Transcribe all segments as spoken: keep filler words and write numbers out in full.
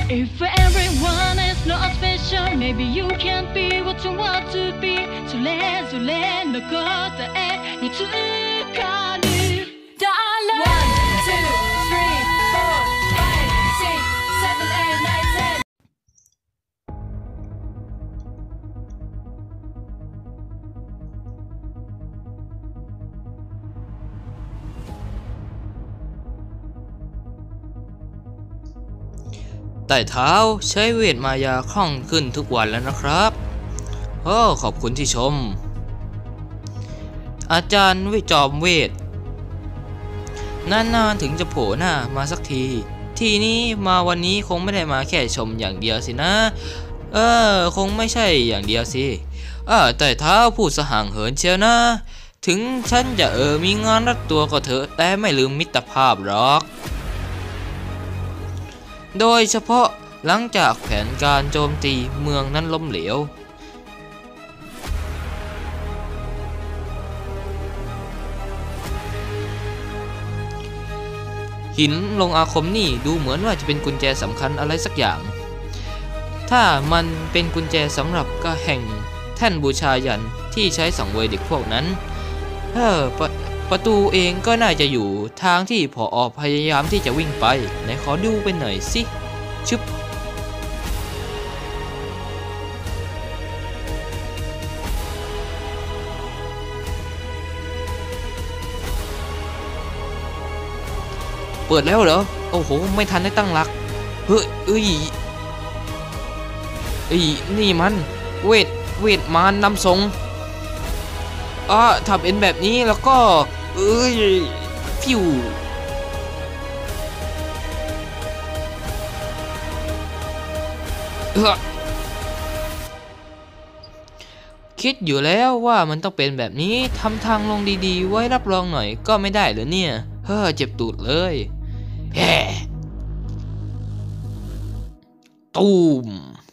If everyone is not special, maybe you can't be what you want to be. それぞれの答えにつかる。 ไต่เท้าใช้เวทมายาคล่องขึ้นทุกวันแล้วนะครับโอ้ขอบคุณที่ชมอาจารย์วิจอมเวทนานๆถึงจะโผล่หน้ามาสักทีทีนี้มาวันนี้คงไม่ได้มาแค่ชมอย่างเดียวสินะเออคงไม่ใช่อย่างเดียวสิเออไต่เท้าพูดสห่างเหินเชียวนะถึงฉันจะเออมีงานรัดตัวก็เถอะแต่ไม่ลืมมิตรภาพหรอกโดยเฉพาะหลังจากแผนการโจมตีเมืองนั้นล้มเหลวหินลงอาคมนี่ดูเหมือนว่าจะเป็นกุญแจสำคัญอะไรสักอย่างถ้ามันเป็นกุญแจสำหรับก็แห่งแท่นบูชายันที่ใช้สังเวยเด็กพวกนั้นเออปะประตูเองก็น่าจะอยู่ทางที่ผอ.พยายามที่จะวิ่งไปไหนขอดูไปหน่อยสิชึบเปิดแล้วเหรอโอ้โหไม่ทันได้ตั้งหลักเฮ้ยเอ้ยเอ้ยนี่มันเวทเวทมารนำทรงอ่าถ้าเป็นแบบนี้แล้วก็เอ้ยฟิวเออคิดอยู่แล้วว่ามันต้องเป็นแบบนี้ทำทางลงดีๆไว้รับรองหน่อยก็ไม่ได้เหรอเนี่ยเฮ้อเจ็บตูดเลยแฮ่ตูม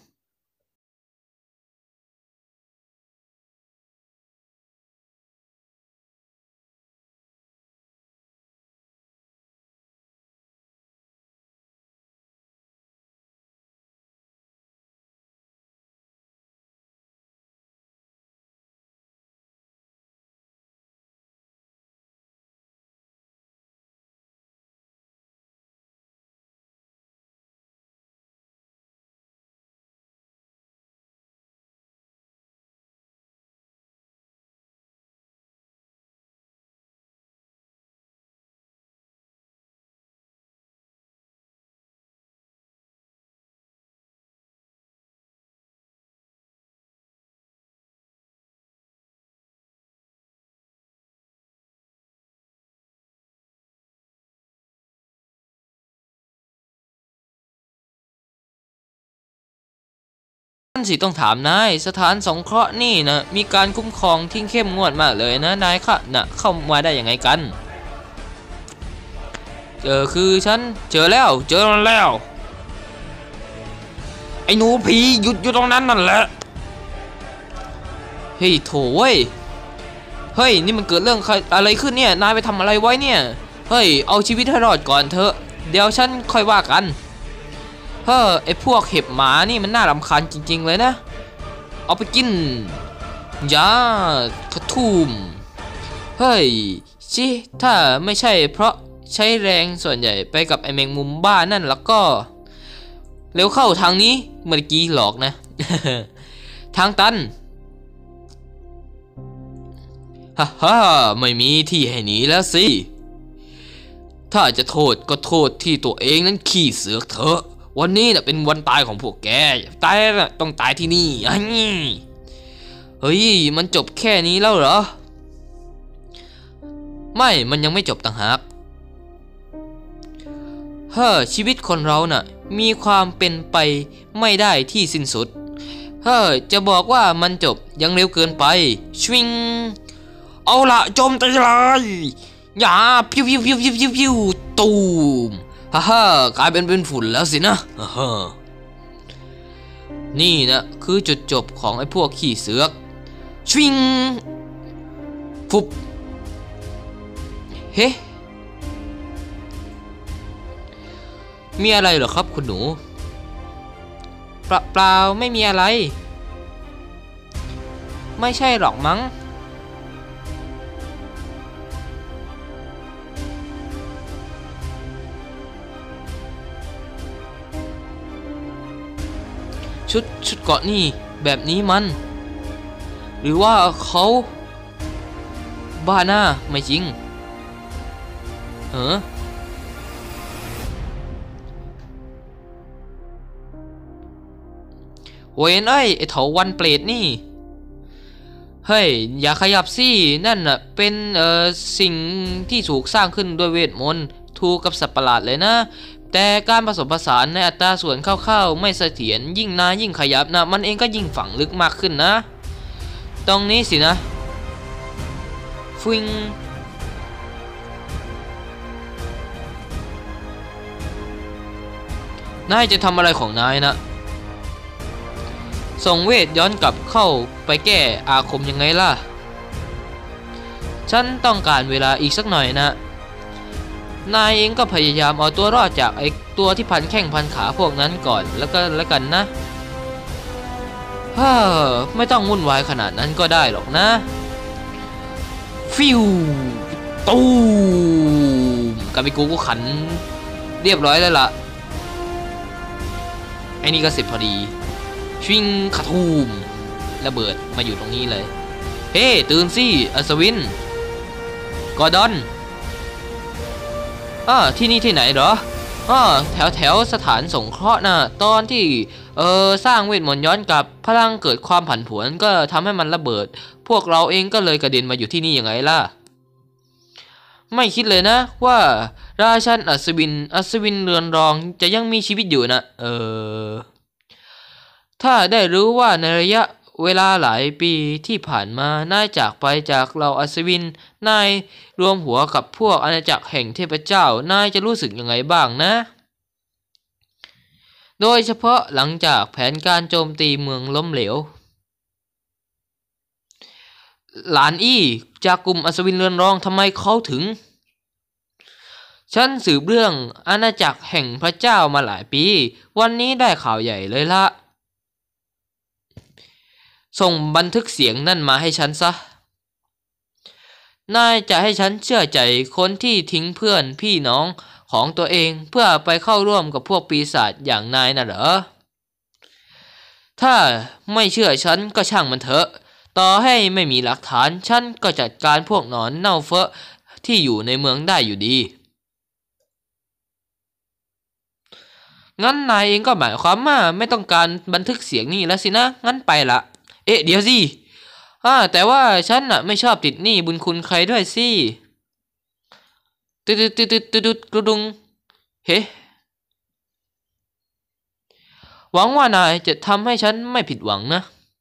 นั่นสิต้องถามนายสถานสงเคราะห์นี่นะมีการคุ้มครองที่เข้มงวดมากเลยนะนายค่ะนะเข้ามาได้ยังไงกันเจอคือฉันเจอแล้วเจอแล้วไอ้หนูผีหยุดอยู่ตรงนั้นนั่นแหละเฮ้ยโถ่เว้ยเฮ้ยนี่มันเกิดเรื่องอะไรขึ้นเนี่ยนายไปทำอะไรไว้เนี่ยเฮ้ยเอาชีวิตให้รอดก่อนเถอะเดี๋ยวฉันค่อยว่ากันเฮ้อไอพวกเห็บหมานี่มันน่ารำคาญจริงๆเลยนะเอาไปกินยากระทุ่มเฮ้ยชิถ้าไม่ใช่เพราะใช้แรงส่วนใหญ่ไปกับไอแมงมุมบ้านั่นแล้วก็เร็วเข้าทางนี้เมื่อกี้หลอกนะ ทางตันฮ่าฮ่าไม่มีที่ให้หนีแล้วสิถ้าจะโทษก็โทษที่ตัวเองนั้นขี้เสือกเถอะวันนี้น่ะเป็นวันตายของพวกแกตายน่ะต้องตายที่นี่อันนี้เฮ้ยมันจบแค่นี้แล้วเหรอไม่มันยังไม่จบต่างหากเฮ้อชีวิตคนเราน่ะมีความเป็นไปไม่ได้ที่สิ้นสุดเฮ้อจะบอกว่ามันจบยังเร็วเกินไปชวิงเอาละโจมตีเลยอย่าพิวพิวพิวพิวพิวพิวตูมฮ่าฮ่ากลายเป็นเป็นฝุ่นแล้วสินะฮ่าฮ่านี่นะคือจุดจบของไอ้พวกขี้เสือกชิงฟุบเฮ้มีอะไรเหรอครับคุณหนูเปล่าเปล่าไม่มีอะไรไม่ใช่หรอกมั้งชุดชุดเกาะนี่แบบนี้มันหรือว่าเขาบ้าหน้าไม่จริงเออเวนเอ้ยไอเถาวันเปรตนี่เฮ้ยอย่าขยับสินั่นน่ะเป็นเอ่อสิ่งที่ถูกสร้างขึ้นด้วยเวทมนต์ถูกกับสัตว์ประหลาดเลยนะแต่การผสมผสานในอัตราส่วนคร่าวๆไม่เสถียรยิ่งนานยิ่งขยับนะมันเองก็ยิ่งฝังลึกมากขึ้นนะตรงนี้สินะฟิงนายจะทำอะไรของนายนะส่งเวทย้อนกลับเข้าไปแก้อาคมยังไงล่ะฉันต้องการเวลาอีกสักหน่อยนะนายเองก็พยายามเอาตัวรอดจากไอ้ตัวที่พันแข้งพันขาพวกนั้นก่อนแล้วก็แล้วกันนะฮ่าไม่ต้องวุ่นวายขนาดนั้นก็ได้หรอกนะฟิวตูมกาบิกูก็ขันเรียบร้อยแล้วล่ะไอ้นี่ก็เสร็จพอดีชิงคาทูมระเบิดมาอยู่ตรงนี้เลยเฮ้ตื่นสิอัศวินกอร์ดอนอ่าที่นี่ที่ไหนเหรออ่าแถวแถวสถานสงเคราะห์นะตอนที่เออสร้างเวทมนต์ย้อนกลับพลังเกิดความผันผวนก็ทำให้มันระเบิดพวกเราเองก็เลยกระเด็นมาอยู่ที่นี่ยังไงล่ะไม่คิดเลยนะว่าราชันอัศวินอัศวินเรือนรองจะยังมีชีวิตอยู่นะเออถ้าได้รู้ว่าในระยะเวลาหลายปีที่ผ่านมานายจากไปจากเราอัศวินนายรวมหัวกับพวกอาณาจักรแห่งเทพเจ้านายจะรู้สึกยังไงบ้างนะโดยเฉพาะหลังจากแผนการโจมตีเมืองล้มเหลวหลานอี้จากกลุ่มอัศวินเรือนรองทำไมเขาถึงฉันสืบเรื่องอาณาจักรแห่งพระเจ้ามาหลายปีวันนี้ได้ข่าวใหญ่เลยละส่งบันทึกเสียงนั่นมาให้ฉันซะนายจะให้ฉันเชื่อใจคนที่ทิ้งเพื่อนพี่น้องของตัวเองเพื่อไปเข้าร่วมกับพวกปีศาจอย่างนายน่ะเหรอถ้าไม่เชื่อฉันก็ช่างมันเถอะต่อให้ไม่มีหลักฐานฉันก็จัดการพวกหนอนเน่าเฟอะที่อยู่ในเมืองได้อยู่ดีงั้นนายเองก็หมายความว่าไม่ต้องการบันทึกเสียงนี่แล้วสินะงั้นไปละเอ๊ะเดี๋ยวสิอ่าแต่ว่าฉันน่ะไม่ชอบติดหนี้บุญคุณใครด้วยสิตึ๊ดตึ๊ดตึ๊ดตึ๊ดตึ๊ดกระดุงเฮ้หวังว่านายจะทำให้ฉันไม่ผิดหวังนะ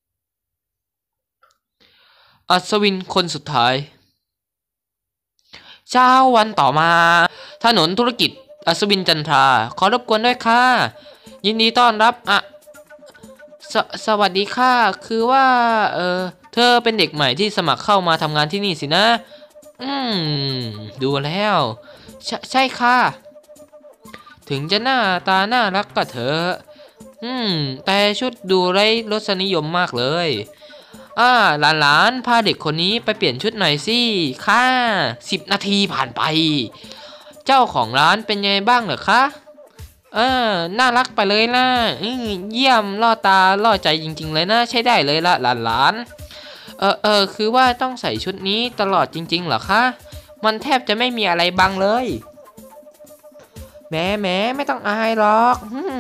อัศวินคนสุดท้ายเช้าวันต่อมาถนนธุรกิจอัศวินจันทราขอรบกวนด้วยค่ะยินดีต้อนรับอ่ะสสวัสดีค่ะคือว่าเออเธอเป็นเด็กใหม่ที่สมัครเข้ามาทำงานที่นี่สินะอืมดูแล้วใช่ใช่ค่ะถึงจะหน้าตาน่ารักก็เถอะอืมแต่ชุดดูไร้รสนิยมมากเลยอ่าหลานๆพาเด็กคนนี้ไปเปลี่ยนชุดหน่อยสิค่ะสิบนาทีผ่านไปเจ้าของร้านเป็นไงบ้างเหรอคะเออน่ารักไปเลยนะเยี่ยมล่อตาล่อใจจริงๆเลยนะใช้ได้เลยละหลานๆเออเออคือว่าต้องใส่ชุดนี้ตลอดจริงๆเหรอคะมันแทบจะไม่มีอะไรบังเลยแหมแหมไม่ต้องอายหรอก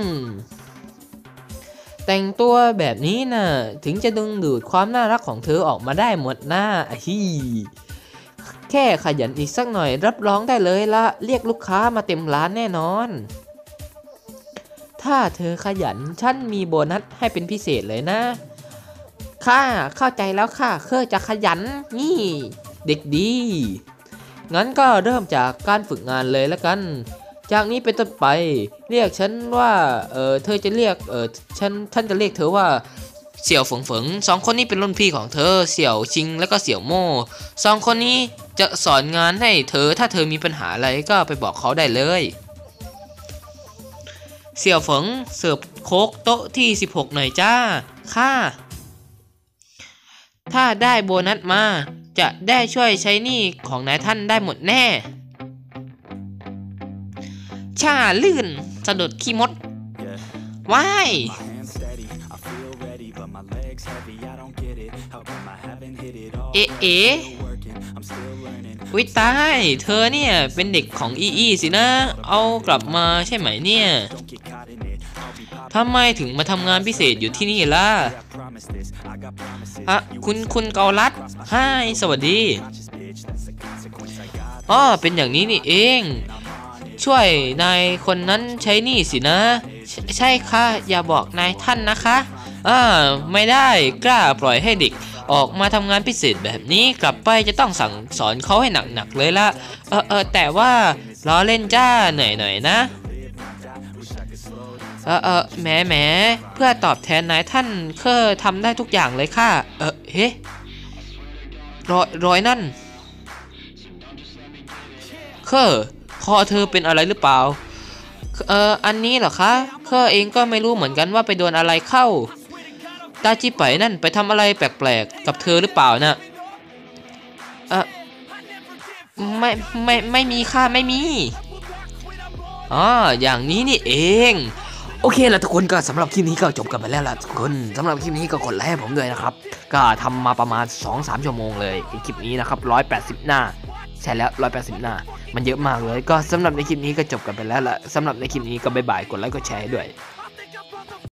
แต่งตัวแบบนี้น่ะถึงจะดึงดูดความน่ารักของเธอออกมาได้หมดหน้าฮีแค่ขยันอีกสักหน่อยรับรองได้เลยละเรียกลูกค้ามาเต็มร้านแน่นอนถ้าเธอขยันฉันมีโบนัสให้เป็นพิเศษเลยนะค่ะเข้าใจแล้วค่ะเคยจะขยันนี่เด็กดีงั้นก็เริ่มจากการฝึกงานเลยแล้วกันจากนี้เป็นต้นไปเรียกฉันว่าเออเธอจะเรียกเออฉันท่านจะเรียกเธอว่าเสี่ยวเฝงเฝงสองคนนี้เป็นรุ่นพี่ของเธอเสี่ยวชิงแล้วก็เสี่ยวโม่สองคนนี้จะสอนงานให้เธอถ้าเธอมีปัญหาอะไรก็ไปบอกเขาได้เลยเสี่ยวเฟิงเสิร์ฟโค้กโต๊ะที่สิบหกหน่อยจ้าค่ะถ้าได้โบนัสมาจะได้ช่วยใช้หนี้ของนายท่านได้หมดแน่ชาลื่นสะดุดขี้มดว้ายเอ๊ะเอ๊ะวิตายเธอเนี่ยเป็นเด็กของอีอีสินะเอากลับมาใช่ไหมเนี่ยทำไมถึงมาทำงานพิเศษอยู่ที่นี่ล่ะฮะคุณคุณเกาลัดไฮสวัสดีอ๋อเป็นอย่างนี้นี่เองช่วยนายคนนั้นใช้หนี้สินะใชใช่ค่ะอย่าบอกนายท่านนะคะอ่าไม่ได้กล้าปล่อยให้เด็กออกมาทำงานพิเศษแบบนี้กลับไปจะต้องสั่งสอนเขาให้หนักๆเลยละเออเออแต่ว่าล้อเล่นจ้าหน่อยๆนะเออเออแหมแหมเพื่อตอบแทนนายท่านเคอทำได้ทุกอย่างเลยค่ะเออเฮ้รอยรอยนั่นเคอคอเธอเป็นอะไรหรือเปล่าเอออันนี้เหรอคะเคอเองก็ไม่รู้เหมือนกันว่าไปโดนอะไรเข้าตาจิไปนั่นไปทำอะไรแปลกๆกับเธอหรือเปล่านะเออไม่ไม่ไม่มีค่ะไม่มีอ๋ออย่างนี้นี่เองโอเคแล้วทุกคนก็สำหรับคลิปนี้ก็จบกันไปแล้วล่ะทุกคนสำหรับคลิปนี้ก็กดไลค์ให้ผมด้วยนะครับก็ทำมาประมาณ สองถึงสาม ชั่วโมงเลยคลิปนี้นะครับหนึ่งร้อยแปดสิบหน้าใช่แล้วหนึ่งร้อยแปดสิบหน้ามันเยอะมากเลยก็สำหรับในคลิปนี้ก็จบกันไปแล้วล่ะสำหรับในคลิปนี้ก็บ๊ายบายกดไลค์กดแชร์ด้วย